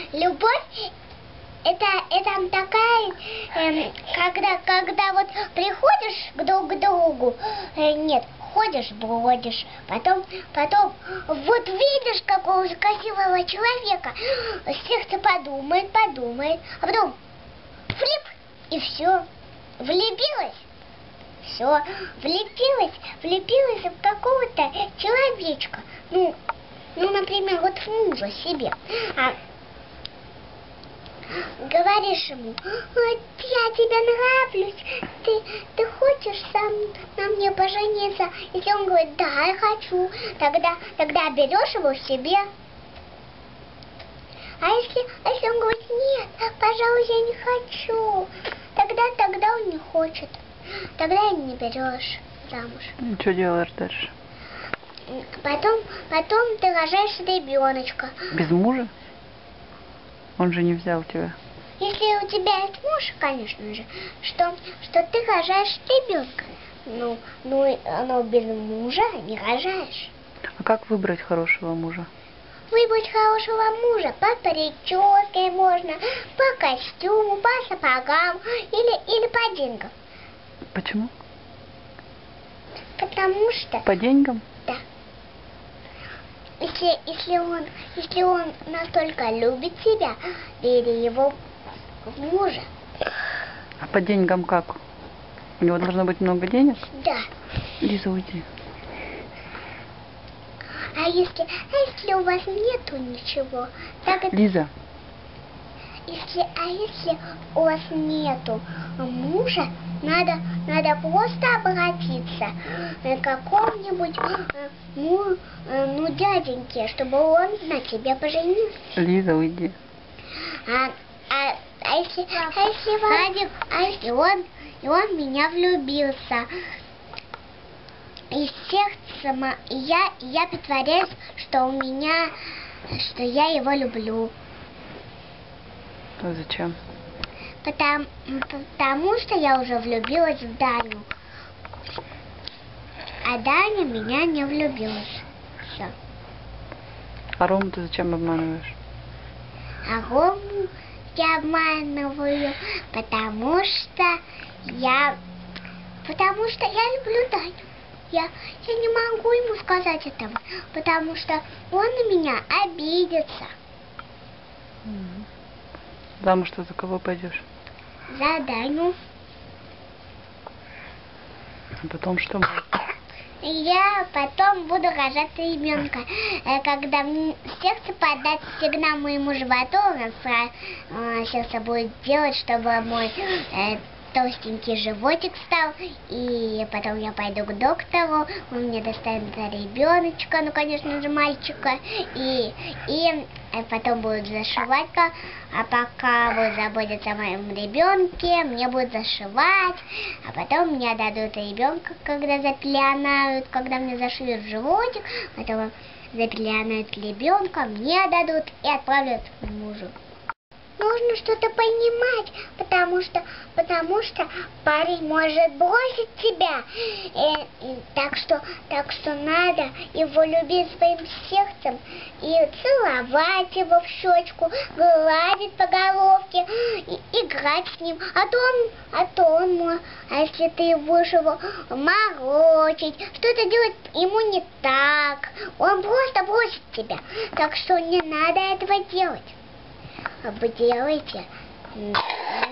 любовь это такая, когда вот приходишь к другу, нет, ходишь, бродишь, потом вот видишь какого красивого человека, сердце подумает, а потом флип, и все, влюбилась. Все, влепилась в какого-то человечка. Ну, например, вот в мужа себе. Говоришь ему: я тебе нравлюсь, ты хочешь на мне пожениться? Если он говорит: да, я хочу, тогда берешь его себе. А если он говорит: нет, пожалуй, я не хочу, тогда он не хочет. Тогда и не берешь замуж. И что делаешь дальше? Потом ты рожаешь ребеночка. Без мужа? Он же не взял тебя. Если у тебя есть муж, конечно же, что ты рожаешь ребенка. Но без мужа не рожаешь. А как выбрать хорошего мужа? Выбрать хорошего мужа по прическе можно, по костюму, по сапогам или по деньгам. Почему? Потому что... По деньгам? Да. Если он настолько любит тебя, бери его в мужа. А по деньгам как? У него должно быть много денег? Да. Лиза, уйди. А если у вас нету ничего, так... Лиза. Если у вас нету мужа, надо просто обратиться к какому-нибудь дяденьке, чтобы он на тебя поженился. Лиза, уйди. Если он в меня влюбился, и сердцем я притворяюсь, что я его люблю. А зачем? Потому что я уже влюбилась в Даню. А Даня меня не влюбилась. Все. А Рому ты зачем обманываешь? А Рому я обманываю, потому что я люблю Даню. Я не могу ему сказать этого, потому что он на меня обидится. Замуж ты за кого пойдешь? За Даню. А потом что будет? Я потом буду рожать ребенка. Когда сердце подаст сигнал моему животу, сердце будет делать, чтобы мой толстенький животик стал. И потом я пойду к доктору, он мне достанет ребеночка, ну, конечно же, мальчика. И потом будут зашивать, а пока будут заботиться о моем ребенке, мне будут зашивать, а потом мне дадут ребенка, когда запеленают, когда мне зашьют животик, потом запеленают ребенка, мне дадут и отправят к мужу. Нужно что-то понимать, потому что парень может бросить тебя. Так что надо его любить своим сердцем и целовать его в щечку, гладить по головке, играть с ним. А если ты будешь его морочить, что-то делать ему не так, он просто бросит тебя. Так что не надо этого делать. Вы делаете